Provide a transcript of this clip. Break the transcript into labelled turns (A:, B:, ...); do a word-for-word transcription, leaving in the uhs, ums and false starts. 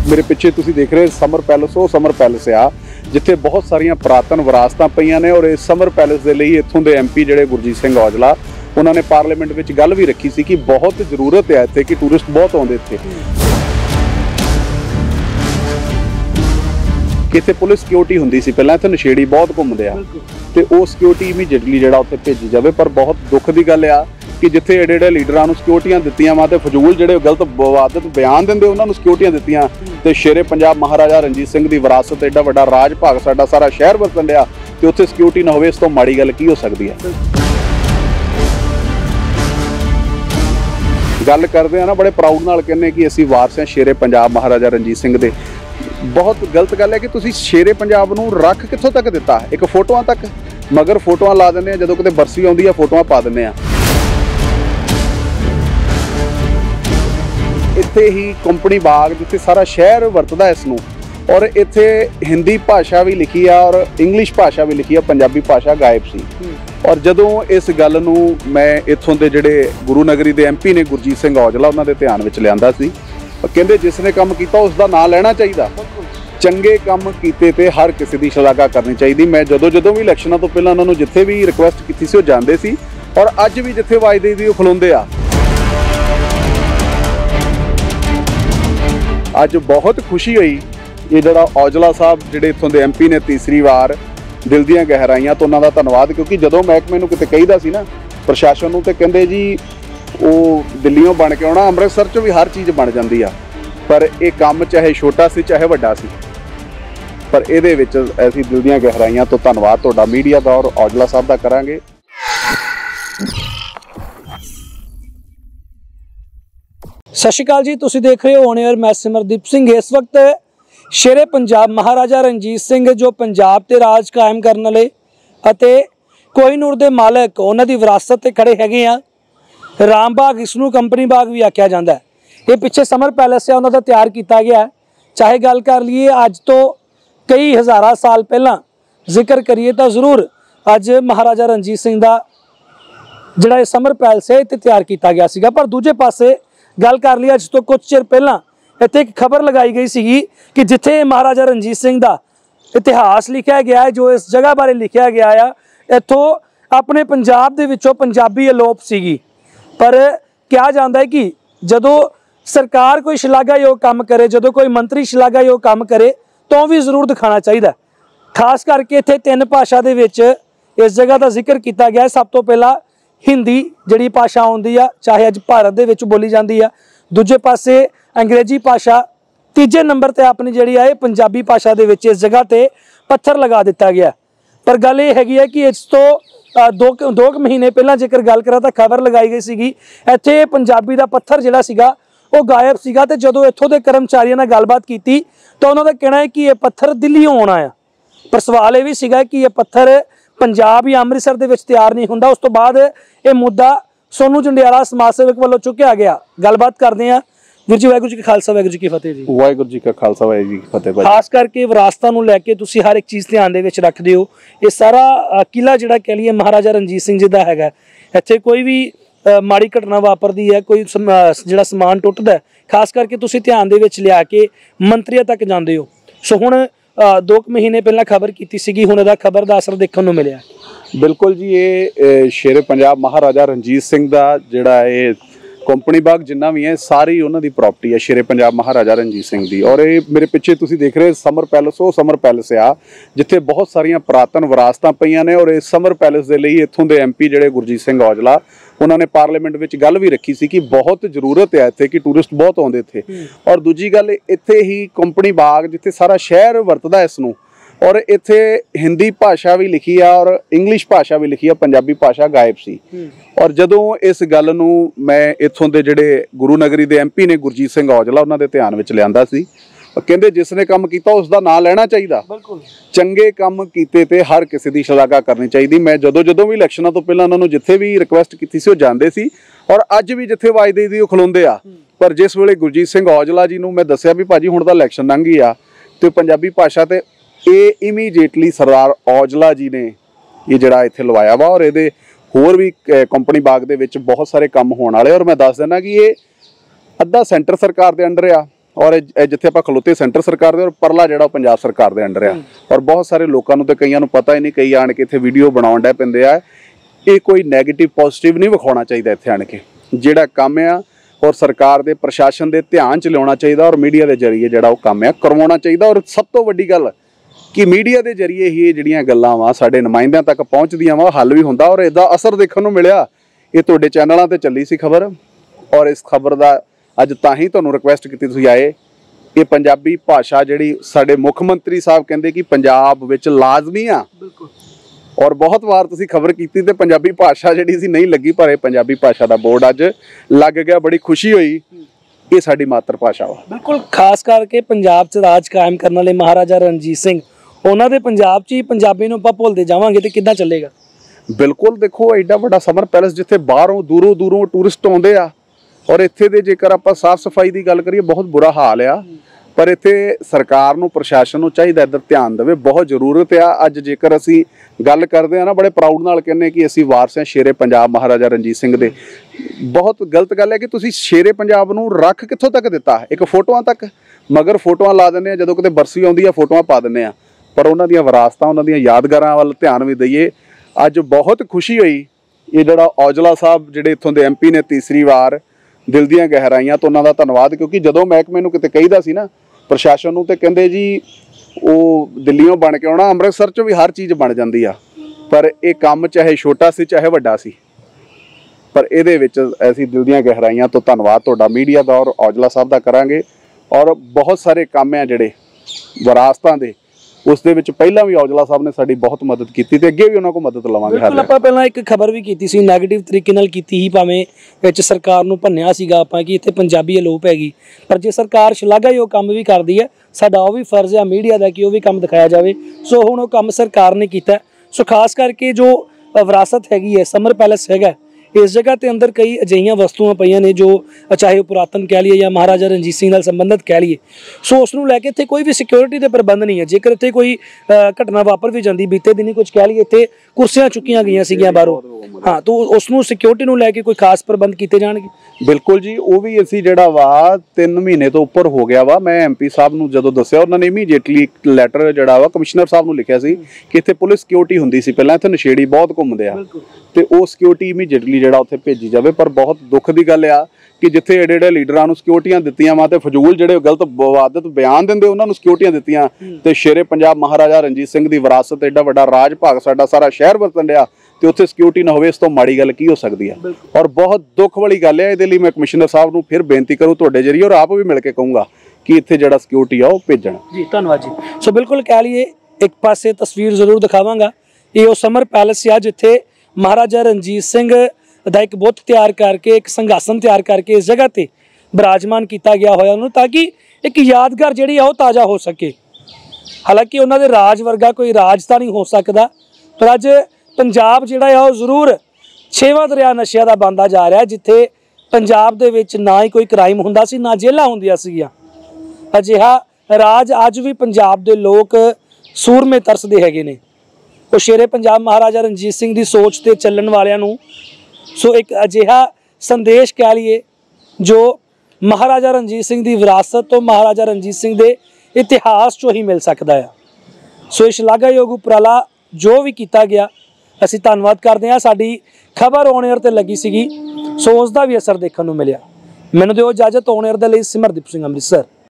A: मेरे पिछे तुसीं देख रहे समर पैलेस, वो समर पैलेस आ जिथे बहुत सारिया पुरातन विरासतां पईयां ने। और इस समर पैलेस के लिए इत्थों के एम पी जिहड़े गुरजीत सिंह औजला उन्होंने पार्लीमेंट में गल भी रखी सी कि बहुत जरूरत है इत्थे कि टूरिस्ट बहुत आउंदे इत्थे। किते पुलिस सिक्योरिटी हुंदी सी पहलां, इत्थे नशेड़ी बहुत घुमदे आ ते वो सिक्योरिटी इमीडिएटली जिहड़ा उत्थे भेजी जावे। पर बहुत दुख की गल आ कि जिथे एडे एडे लीडरां नूं सिक्योरिटियां दित्तियां वा ते फजूल जिहड़े गलत विवादित बयान दिंदे उन्हां नूं सिक्योरिटियां दित्तियां ते शेरे पंजाब महाराजा रणजीत सिंह दी विरासत एडा वड्डा राज भाग साडा सारा शहर वरतन लिया ते उत्थे सिक्योरिटी ना होवे, इस तों माड़ी गल की हो सकदी है। गल करदे आ ना बड़े प्राउड नाल कहने कि असीं वारस हां शेरे पंजाब महाराजा रणजीत सिंह दे। बहुत गलत गल है कि तुसीं शेरे पंजाब नूं रख कित्थों तक दिता, एक फोटोआं तक, मगर फोटोआं ला दिंदे आ, जदों किते बरसी आउंदी आ फोटोआं पा दिंदे आ। इत्थे ही कंपनी बाग जिथे सारा शहर वरतदा इसनूं, और इत्थे हिंदी भाषा भी लिखी है और इंग्लिश भाषा भी लिखी है, पंजाबी भाषा गायब सी। और जदों इस गल नूं मैं इत्थों दे जिहड़े गुरु नगरी दे एम पी ने गुरजीत सिंह औजला उन्हां दे ध्यान विच लिआंदा सी, कहंदे जिसने काम कीता उसका नाम लेना चाहिए। चंगे काम कीते ते हर किसी की शलाघा करनी चाहिए। मैं जदों जदों भी इलैक्शनां तो पहलां उन्हां नूं जिथे भी रिक्वेस्ट कीती सी, वो जांदे सी और अज भी जिथे आवाज़ देई दी खलोंदे आ। अज बहुत खुशी हुई ये जड़ा औजला साहब जिहड़े इत्थों दे एम पी ने तीसरी वार दिल दीआं गहराइयां तो उन्हां दा धन्नवाद, क्योंकि जदों महकमे नूं किते कहीदा सी ना प्रशासन नूं ते कहंदे जी वो दिल्लीओं बन के आउणा, अमृतसर चों भी हर चीज़ बन जाती आ, पर यह काम चाहे छोटा सी चाहे वड्डा सी, पर इहदे विच असीं दिल दीआं गहराइयां तो धन्नवाद तुहाडा मीडिया दा और औजला साहब दा करांगे।
B: सत श्री अकाल जी, तुसीं देख रहे हो ऑन एयर, मैं सिमरदीप सिंह। इस वक्त शेरे पंजाब महाराजा रणजीत सिंह जो पंजाब ते राज कायम करने वाले अते कोहिनूर दे मालक उन्हां दी विरासत ते खड़े हैगे आ। राम बाग, इसनूं कंपनी बाग भी आख्या जाता है। ये पिछे समर पैलेस है, उन्होंने तैयार किया गया है। चाहे गल कर लीए अज तो कई हज़ारा साल पहला जिक्र करिए तो जरूर अज महाराजा रणजीत सिंह का जिहड़ा समर पैलेस है इत्थे तैयार किया गया सीगा। पर दूजे पासे गल कर ली अज तो कुछ चिर पहला इत्थे एक खबर लगाई गई सी कि जिथे महाराजा रणजीत सिंह का इतिहास लिखा गया है, जो इस जगह बारे लिखा गया है, इत्थों अपने पंजाब दे विचों पंजाबी अलोप सीगी। पर कहा जाता है कि जदों सरकार कोई शलाघायोग काम करे, जदों कोई मंत्री शलाघायोग काम करे तो भी जरूर दिखाना चाहिए। खास करके इत्थे तीन भाषा दे विच इस जगह का जिक्र किया गया है। सब तो पहला हिंदी जिहड़ी भाषा आउंदी आ, चाहे अज भारत दे विच बोली जाती है, दूजे पासे अंग्रेजी भाषा, तीजे नंबर ते अपनी जिहड़ी है पंजाबी भाषा दे विच इस जगह ते पत्थर लगा दिता गया। पर गल ये हैगी है कि इस तो दो दो महीने पहला जेकर गल करा तो खबर लगाई गई सी इत्थे पंजाबी का पत्थर जिहड़ा सीगा वो गायब सीगा। ते जदों इत्थों के कर्मचारियों ने गलबात की तो उन्होंने कहना है कि यह पत्थर दिल्लीओं आना है। पर सवाल ये भी सीगा कि यह पत्थर पंजाब या अमृतसर दे विच तैयार नहीं हुंदा। उस तो बाद ये मुद्दा सोनू जंडियाला समाज सेवक वालों चुक्या गया। गलबात करते हैं। वीर जी वाहिगुरू जी का खालसा वाहिगुरू जी की फतेह जी।
A: वाहिगुरू जी का खालसा वाहिगुरू जी की फतेह।
B: खास करके विरासतां नूं लैके तुसीं हर एक चीज़ ध्यान दे विच रखदे हो। ये सारा किला जिहड़ा कह लईए महाराजा रणजीत सिंह जी दा हैगा, इत्थे कोई भी माड़ी घटना वापरदी है, कोई जिहड़ा समान टुੱਟਦਾ है, खास करके तुसीं ध्यान दे विच लिया के मंत्रियों तक जांदे हो। सो हुण दो महीने पहला खबर की सी, हुण इहदा खबर दा असर देखण नूं मिलिया।
A: बिल्कुल जी, ये शेरे पंजाब महाराजा रणजीत सिंह का जिहड़ा ये कंपनी बाग जिन्ना भी है सारी उन्होंने प्रॉपर्टी है शेरे पंजाब महाराजा रणजीत सिंह की। और ये मेरे पिछे तुसीं देख रहे समर पैलेस, वो समर पैलेस आ जिथे बहुत सारिया पुरातन विरासतां पईयां ने। और इस समर पैलेस के लिए इत्थों के एम पी जिहड़े गुरजीत सिंह औजला उन्होंने पार्लीमेंट में गल भी रखी सी कि बहुत जरूरत है इत्थे कि टूरिस्ट बहुत आउंदे थे। और दूजी गल इत्थे ही कंपनी बाग जिथे सारा शहर वरतदा इसनूं, और इत्थे हिंदी भाषा भी लिखी है और इंग्लिश भाषा भी लिखी है, पंजाबी भाषा गायब सी। और जदों इस गल नूं मैं इत्थों दे जिहड़े गुरु नगरी दे एम पी ने गुरजीत सिंह औजला उन्हां दे ध्यान विच लिआंदा सी, कहंदे जिसने काम कीता उसका नाम लेना चाहिए। चंगे काम कीते ते हर किसी की शलाघा करनी चाहिए। मैं जदों जदों भी इलैक्शनां तो पहलां उन्हां नूं जिथे भी रिक्वेस्ट कीती सी, वो जांदे सी और अज भी जिथे आवाज़ देई दी खलोंदे आ। पर जिस वेले गुरजीत सिंह औजला जी नूं मैं दस्सिया भी भाजी हुण तां इलैक्शन लंघ गई आ ते पंजाबी भाषा ते ये इमीडिएटली सरदार औजला जी ने ये जिहड़ा इत्थे लवाया वा। और ये होर भी कंपनी बाग दे विच बहुत सारे काम होने वाले। और मैं दस दिना कि ये अद्धा सेंटर सरकार के अंडर आ, ਔਰ ਇਹ ਜਿੱਥੇ ਆਪਾਂ ਖਲੋਤੇ ਸੈਂਟਰ ਸਰਕਾਰ ਦੇ ਔਰ ਪਰਲਾ ਜਿਹੜਾ ਉਹ ਪੰਜਾਬ ਸਰਕਾਰ ਦੇ ਅੰਡਰ ਆ ਔਰ ਬਹੁਤ ਸਾਰੇ ਲੋਕਾਂ ਨੂੰ ਤੇ ਕਈਆਂ ਨੂੰ ਪਤਾ ਹੀ ਨਹੀਂ, ਕਈ ਆਣ ਕੇ ਇੱਥੇ ਵੀਡੀਓ ਬਣਾਉਣ ਡੈ ਪੈਂਦੇ ਆ। ਇਹ ਕੋਈ ਨੈਗੇਟਿਵ ਪੋਜ਼ਿਟਿਵ ਨਹੀਂ ਵਿਖਾਉਣਾ ਚਾਹੀਦਾ ਇੱਥੇ ਆਣ ਕੇ, ਜਿਹੜਾ ਕੰਮ ਆ ਔਰ ਸਰਕਾਰ ਦੇ ਪ੍ਰਸ਼ਾਸਨ ਦੇ ਧਿਆਨ 'ਚ ਲਿਆਉਣਾ ਚਾਹੀਦਾ ਔਰ ਮੀਡੀਆ ਦੇ ਜ਼ਰੀਏ ਜਿਹੜਾ ਉਹ ਕੰਮ ਆ ਕਰਵਾਉਣਾ ਚਾਹੀਦਾ। ਔਰ ਸਭ ਤੋਂ ਵੱਡੀ ਗੱਲ ਕਿ ਮੀਡੀਆ ਦੇ ਜ਼ਰੀਏ ਹੀ ਇਹ ਜਿਹੜੀਆਂ ਗੱਲਾਂ ਵਾ ਸਾਡੇ ਨੁਮਾਇੰਦਿਆਂ ਤੱਕ ਪਹੁੰਚਦੀਆਂ ਵਾ, ਹੱਲ ਵੀ ਹੁੰਦਾ ਔਰ ਇਹਦਾ ਅਸਰ ਦੇਖਣ ਨੂੰ ਮਿਲਿਆ। ਇਹ ਤੁਹਾਡੇ ਚੈਨਲਾਂ ਤੇ ਚੱਲੀ ਸੀ ਖਬਰ ਔਰ ਇਸ ਖਬਰ ਦਾ ਅੱਜ ਤਾਂ ਹੀ ਤੁਹਾਨੂੰ ਰਿਕੁਐਸਟ ਕੀਤੀ ਤੁਸੀਂ ਆਏ। ਇਹ ਪੰਜਾਬੀ ਭਾਸ਼ਾ ਜਿਹੜੀ ਸਾਡੇ ਮੁੱਖ ਮੰਤਰੀ ਸਾਹਿਬ ਕਹਿੰਦੇ ਕਿ ਪੰਜਾਬ ਵਿੱਚ ਲਾਜ਼ਮੀ ਆ, ਬਿਲਕੁਲ, ਔਰ ਬਹੁਤ ਵਾਰ ਤੁਸੀਂ ਖਬਰ ਕੀਤੀ ਤੇ ਪੰਜਾਬੀ ਭਾਸ਼ਾ ਜਿਹੜੀ ਸੀ ਨਹੀਂ ਲੱਗੀ, ਪਰ ਇਹ ਪੰਜਾਬੀ ਭਾਸ਼ਾ ਦਾ ਬੋਰਡ ਅੱਜ ਲੱਗ ਗਿਆ। ਬੜੀ ਖੁਸ਼ੀ ਹੋਈ, ਇਹ ਸਾਡੀ ਮਾਤਰ ਭਾਸ਼ਾ ਵਾ।
B: ਬਿਲਕੁਲ, ਖਾਸ ਕਰਕੇ ਪੰਜਾਬ 'ਚ ਰਾਜ ਕਾਇਮ ਕਰਨ ਵਾਲੇ ਮਹਾਰਾਜਾ ਰਣਜੀਤ ਸਿੰਘ, ਉਹਨਾਂ ਦੇ ਪੰਜਾਬ 'ਚ ਹੀ ਪੰਜਾਬੀ ਨੂੰ ਆਪਾਂ ਭੁੱਲਦੇ ਜਾਵਾਂਗੇ ਤੇ ਕਿੱਦਾਂ ਚੱਲੇਗਾ।
A: ਬਿਲਕੁਲ, ਦੇਖੋ ਐਡਾ ਵੱਡਾ ਸਮਰ ਪੈਲੇਸ ਜਿੱਥੇ ਬਾਹਰੋਂ ਦੂਰੋਂ ਦੂਰੋਂ ਟੂਰਿਸਟ ਆਉਂਦੇ ਆ ਔਰ ਇੱਥੇ ਦੇ ਜੇਕਰ ਆਪਾਂ ਸਾਫ਼ ਸਫਾਈ ਦੀ ਗੱਲ ਕਰੀਏ ਬਹੁਤ ਬੁਰਾ ਹਾਲ ਆ, ਪਰ ਇੱਥੇ ਸਰਕਾਰ ਨੂੰ ਪ੍ਰਸ਼ਾਸਨ ਨੂੰ ਚਾਹੀਦਾ ਇੱਧਰ ਧਿਆਨ ਦੇਵੇ, ਬਹੁਤ ਜ਼ਰੂਰਤ ਆ। ਅੱਜ ਜੇਕਰ ਅਸੀਂ ਗੱਲ ਕਰਦੇ ਆ ਨਾ ਬੜੇ ਪ੍ਰਾਊਡ ਨਾਲ ਕਹਿੰਦੇ ਕਿ ਅਸੀਂ ਵਾਰਸ ਹਾਂ ਸ਼ੇਰੇ ਪੰਜਾਬ ਮਹਾਰਾਜਾ ਰਣਜੀਤ ਸਿੰਘ ਦੇ। ਬਹੁਤ ਗਲਤ ਗੱਲ ਹੈ ਕਿ ਤੁਸੀਂ ਸ਼ੇਰੇ ਪੰਜਾਬ ਨੂੰ ਰੱਖ ਕਿੱਥੋਂ ਤੱਕ ਦਿੱਤਾ, ਇੱਕ ਫੋਟੋਆਂ ਤੱਕ, ਮਗਰ ਫੋਟੋਆਂ ਲਾ ਦਿੰਦੇ ਆ, ਜਦੋਂ ਕਿਤੇ ਬਰਸੀ ਆਉਂਦੀ ਆ ਫੋਟੋਆਂ ਪਾ ਦਿੰਦੇ ਆ, ਪਰ ਉਹਨਾਂ ਦੀਆਂ ਵਿਰਾਸਤਾਂ ਉਹਨਾਂ ਦੀਆਂ ਯਾਦਗਾਰਾਂ ਵੱਲ ਧਿਆਨ ਵੀ ਦਈਏ। ਅੱਜ ਬਹੁਤ ਖੁਸ਼ੀ ਹੋਈ, ਇਹ ਜਿਹੜਾ ਔਜਲਾ ਸਾਹਿਬ ਜਿਹੜੇ ਇੱਥੋਂ ਦੇ ਐਮ ਪੀ ਨੇ ਤੀਸਰੀ ਵਾਰ, ਦਿਲ ਦੀਆਂ ਗਹਿਰਾਈਆਂ ਤੋਂ ਉਹਨਾਂ ਦਾ ਧੰਨਵਾਦ। ਕਿਉਂਕਿ ਜਦੋਂ ਮਹਿਕਮੇ ਨੂੰ ਕਿਤੇ ਕਹੀਦਾ ਸੀ ਨਾ ਪ੍ਰਸ਼ਾਸਨ ਨੂੰ, ਤੇ ਕਹਿੰਦੇ ਜੀ ਉਹ ਦਿੱਲੀੋਂ ਬਣ ਕੇ ਆਉਣਾ, ਅੰਮ੍ਰਿਤਸਰ 'ਚੋਂ ਵੀ ਹਰ ਚੀਜ਼ ਬਣ ਜਾਂਦੀ ਆ, ਪਰ ਇਹ ਕੰਮ ਚਾਹੇ ਛੋਟਾ ਸੀ ਚਾਹੇ ਵੱਡਾ ਸੀ, ਪਰ ਇਹਦੇ ਵਿੱਚ ਅਸੀਂ ਦਿਲ ਦੀਆਂ ਗਹਿਰਾਈਆਂ ਤੋਂ ਧੰਨਵਾਦ ਤੁਹਾਡਾ ਮੀਡੀਆ ਦਾ ਔਰ ਔਜਲਾ ਸਾਹਿਬ ਦਾ ਕਰਾਂਗੇ। ਔਰ ਬਹੁਤ ਸਾਰੇ ਕੰਮ ਆ ਜਿਹੜੇ ਵਿਰਾਸਤਾਂ ਦੇ, ਉਸ ਦੇ ਵਿੱਚ ਪਹਿਲਾਂ ਵੀ ਔਜਲਾ ਸਾਹਿਬ ਨੇ ਸਾਡੀ ਬਹੁਤ ਮਦਦ ਕੀਤੀ ਤੇ ਅੱਗੇ ਵੀ ਉਹਨਾਂ ਕੋਲ ਮਦਦ ਲਵਾਂਗੇ।
B: ਬਿਲਕੁਲ, ਆਪਾਂ ਪਹਿਲਾਂ ਇੱਕ ਖਬਰ ਵੀ ਕੀਤੀ ਸੀ, ਨੈਗੇਟਿਵ ਤਰੀਕੇ ਨਾਲ ਕੀਤੀ ਹੀ, ਭਾਵੇਂ ਵਿੱਚ ਸਰਕਾਰ ਨੂੰ ਭੰਨਿਆ ਸੀਗਾ ਆਪਾਂ ਕਿ ਇੱਥੇ ਪੰਜਾਬੀ ਅਲੋਪ ਹੈਗੀ, ਪਰ ਜੇ ਸਰਕਾਰ ਸ਼ਲਾਘਾਯੋਗ ਕੰਮ ਵੀ ਕਰਦੀ ਹੈ, ਸਾਡਾ ਉਹ ਵੀ ਫਰਜ਼ ਹੈ ਮੀਡੀਆ ਦਾ ਕਿ ਉਹ ਵੀ ਕੰਮ ਦਿਖਾਇਆ ਜਾਵੇ। ਸੋ ਹੁਣ ਉਹ ਕੰਮ ਸਰਕਾਰ ਨੇ ਕੀਤਾ। ਸੋ ਖਾਸ ਕਰਕੇ ਜੋ ਵਿਰਾਸਤ ਹੈਗੀ ਹੈ, ਸਮਰ ਪੈਲੇਸ ਹੈਗਾ, ਇਸ ਜਗ੍ਹਾ ਤੇ ਅੰਦਰ ਕਈ ਅਜਿਹੀਆਂ ਵਸਤੂਆਂ ਪਈਆਂ ਨੇ ਜੋ ਚਾਹੇ ਉਹ ਪੁਰਾਤਨ ਕਹਿ ਲਈਏ ਜਾਂ ਮਹਾਰਾਜਾ ਰਣਜੀਤ ਸਿੰਘ ਨਾਲ ਸੰਬੰਧਿਤ ਕਹਿ ਲਈਏ। ਸੋ ਉਸ ਨੂੰ ਲੈ ਕੇ ਇੱਥੇ ਕੋਈ ਵੀ ਸਿਕਿਉਰਿਟੀ ਦੇ ਪ੍ਰਬੰਧ ਨਹੀਂ ਹੈ। ਜੇਕਰ ਇੱਥੇ ਕੋਈ ਘਟਨਾ ਵਾਪਰ ਵੀ ਜਾਂਦੀ, ਬੀਤੇ ਦਿਨੀ ਕੁਝ ਕਹਿ ਲਈਏ ਇੱਥੇ ਕੁਰਸੀਆਂ ਚੁੱਕੀਆਂ ਗਈਆਂ ਸੀਗੀਆਂ ਬਾਹਰੋਂ, ਹਾਂ, ਤਾਂ ਉਸ ਨੂੰ ਸਿਕਿਉਰਿਟੀ ਨੂੰ ਲੈ ਕੇ ਕੋਈ ਖਾਸ ਪ੍ਰਬੰਧ ਕੀਤੇ ਜਾਣਗੇ।
A: ਬਿਲਕੁਲ ਜੀ, ਉਹ ਵੀ ਅਸੀਂ ਜਿਹੜਾ ਵਾ ਤਿੰਨ ਮਹੀਨੇ ਤੋਂ ਉੱਪਰ ਹੋ ਗਿਆ ਵਾ, ਮੈਂ ਐਮ ਪੀ ਸਾਹਿਬ ਨੂੰ ਜਦੋਂ ਦੱਸਿਆ, ਉਹਨਾਂ ਨੇ ਇਮੀਡੀਏਟਲੀ ਇੱਕ ਲੈਟਰ ਜਿਹੜਾ ਵਾ ਕਮਿਸ਼ਨਰ ਸਾਹਿਬ ਨੂੰ ਲਿਖਿਆ ਸੀ ਕਿ ਇੱਥੇ ਪੁਲਿਸ ਸਿਕਿਉਰਿਟੀ ਹੁੰਦੀ ਸੀ ਪਹਿਲਾਂ, ਇੱਥੇ ਨਸ਼ੇੜੀ ਬਹੁਤ ਘੁੰਮਦੇ ਆ ਤੇ ਉਹ ਸਿਕਿਉਰਿਟੀ ਇਮੀਡੀਏਟਲੀ ਜਿਹੜਾ ਉੱਥੇ ਭੇਜੀ ਜਾਵੇ। ਪਰ ਬਹੁਤ ਦੁੱਖ ਦੀ ਗੱਲ ਆ ਕਿ ਜਿੱਥੇ ਏਡੇ ਏਡੇ ਲੀਡਰਾਂ ਨੂੰ ਸਿਕਿਉਰਿਟੀਆਂ ਦਿੱਤੀਆਂ ਵਾ ਤੇ ਫਜ਼ੂਲ ਜਿਹੜੇ ਗਲਤ ਵਿਵਾਦਤ ਬਿਆਨ ਦਿੰਦੇ ਉਹਨਾਂ ਨੂੰ ਸਿਕਿਉਰਿਟੀਆਂ ਦਿੱਤੀਆਂ, ਤੇ ਸ਼ੇਰੇ ਪੰਜਾਬ ਮਹਾਰਾਜਾ ਰਣਜੀਤ ਸਿੰਘ ਦੀ ਵਿਰਾਸਤ, ਏਡਾ ਵੱਡਾ ਰਾਜ ਭਾਗ ਸਾਡਾ ਸਾਰਾ ਸ਼ਹਿਰ ਵਰਤਣ ਡਿਆ ਤੇ ਉੱਥੇ ਸਿਕਿਉਰਿਟੀ ਨਾ ਹੋਵੇ, ਇਸ ਤੋਂ ਮਾੜੀ ਗੱਲ ਕੀ ਹੋ ਸਕਦੀ ਹੈ। ਔਰ ਬਹੁਤ ਦੁੱਖ ਵਾਲੀ ਗੱਲ ਹੈ। ਇਹਦੇ ਲਈ ਮੈਂ ਕਮਿਸ਼ਨਰ ਸਾਹਿਬ ਨੂੰ ਫਿਰ ਬੇਨਤੀ ਕਰੂ ਤੁਹਾਡੇ ਜਰੀਏ ਔਰ ਆਪ ਵੀ ਮਿਲ ਕੇ ਕਹੂੰਗਾ ਕਿ ਇੱਥੇ ਜਿਹੜਾ ਸਿਕਿਉਰਿਟੀ ਆ ਉਹ ਭੇਜਣ। ਜੀ
B: ਧੰਨਵਾਦ ਜੀ। ਸੋ ਬਿਲਕੁਲ ਕਹਿ ਲਈਏ, ਇੱਕ ਪਾਸੇ ਤਸਵੀਰ ਜ਼ਰੂਰ ਦਿਖਾਵਾਂਗਾ, ਇਹ ਉਹ ਸਮਰ ਪੈਲੇਸ ਆ ਜਿੱਥੇ ਮਹਾਰਾਜਾ ਰਣਜੀਤ ਸਿੰਘ ਦਾ ਇੱਕ ਬੁੱਤ ਤਿਆਰ ਕਰਕੇ, ਇੱਕ ਸੰਘਾਸਨ ਤਿਆਰ ਕਰਕੇ ਇਸ ਜਗ੍ਹਾ ਤੇ ਬਿਰਾਜਮਾਨ ਕੀਤਾ ਗਿਆ ਹੋਇਆ ਉਹਨੂੰ, ਤਾਂ ਕਿ ਇੱਕ ਯਾਦਗਾਰ ਜਿਹੜੀ ਆ ਉਹ ਤਾਜ਼ਾ ਹੋ ਸਕੇ। ਹਾਲਾਂਕਿ ਉਹਨਾਂ ਦੇ ਰਾਜ ਵਰਗਾ ਕੋਈ ਰਾਜ ਤਾਂ ਨਹੀਂ ਹੋ ਸਕਦਾ, ਪਰ ਅੱਜ ਪੰਜਾਬ ਜਿਹੜਾ ਆ ਉਹ ਜ਼ਰੂਰ ਛੇਵਾਂ ਦਰਿਆ ਨਸ਼ਿਆਂ ਦਾ ਬਣਦਾ ਜਾ ਰਿਹਾ, ਜਿੱਥੇ ਪੰਜਾਬ ਦੇ ਵਿੱਚ ਨਾ ਹੀ ਕੋਈ ਕ੍ਰਾਈਮ ਹੁੰਦਾ ਸੀ, ਨਾ ਜੇਲ੍ਹਾਂ ਹੁੰਦੀਆਂ ਸੀਗੀਆਂ। ਅਜਿਹਾ ਰਾਜ ਅੱਜ ਵੀ ਪੰਜਾਬ ਦੇ ਲੋਕ ਸੂਰਮੇ ਤਰਸਦੇ ਹੈਗੇ ਨੇ। ਉਹ ਸ਼ੇਰੇ ਪੰਜਾਬ ਮਹਾਰਾਜਾ ਰਣਜੀਤ ਸਿੰਘ ਦੀ ਸੋਚ ਤੇ ਚੱਲਣ ਵਾਲਿਆਂ ਨੂੰ ਸੋ ਇੱਕ ਅਜਿਹਾ ਸੰਦੇਸ਼ ਕਹਿ ਲਈਏ ਜੋ ਮਹਾਰਾਜਾ ਰਣਜੀਤ ਸਿੰਘ ਦੀ ਵਿਰਾਸਤ ਤੋਂ, ਮਹਾਰਾਜਾ ਰਣਜੀਤ ਸਿੰਘ ਦੇ ਇਤਿਹਾਸ ਚੋਂ ਹੀ ਮਿਲ ਸਕਦਾ ਆ। ਸੋ ਇਸ ਸ਼ਲਾਘਾਯੋਗ ਉਪਰਾਲਾ ਜੋ ਵੀ ਕੀਤਾ ਗਿਆ, ਅਸੀਂ ਧੰਨਵਾਦ ਕਰਦੇ ਹਾਂ। ਸਾਡੀ ਖਬਰ ਔਨ 에ਅਰ ਤੇ ਲੱਗੀ ਸੀਗੀ, ਸੋ ਉਸ ਦਾ ਵੀ ਅਸਰ ਦੇਖਣ ਨੂੰ ਮਿਲਿਆ। ਮੈਨੂੰ ਦਿਓ ਇਜਾਜ਼ਤ। ਔਨ 에ਅਰ ਦੇ ਲਈ ਸਿਮਰਦੀਪ ਸਿੰਘ, ਅੰਮ੍ਰਿਤਸਰ।